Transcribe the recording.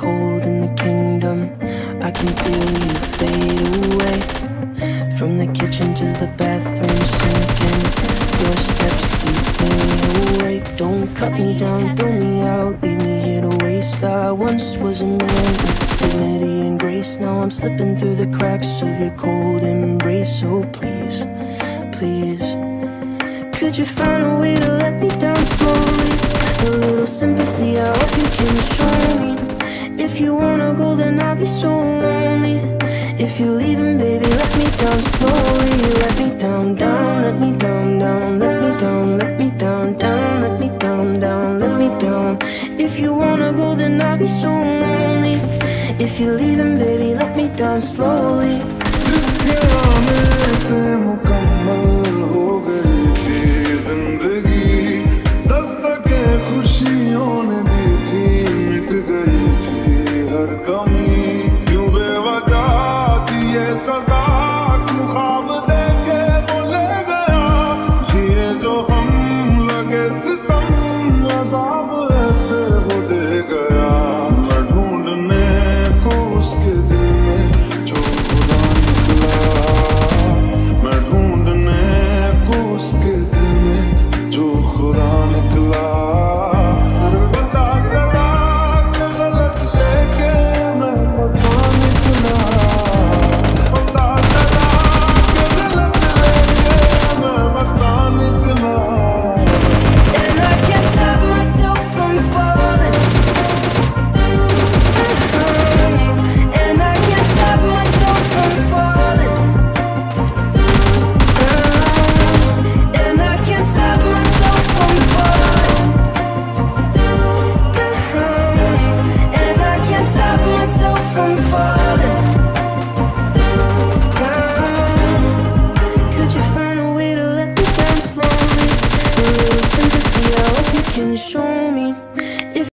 cold in the kingdom. I can feel you fade away. From the kitchen to the bathroom sinking, your steps keep me awake. Don't cut me down, throw me out, leave me here to waste. I once was a man with dignity and grace. Now I'm slipping through the cracks of your cold embrace. So please, please, could you find a way to let me down slowly? A little sympathy, I hope you can show me. If you wanna go, then I'll be so lonely. If you're leaving, baby, let me down slowly. Let me down, down, let me down, down, let me down, let me down, down, let me down, down, let me down. If you wanna go, then I'll be so lonely. If you're leaving, baby, let me down slowly. जिसके नाम से मुकम्मल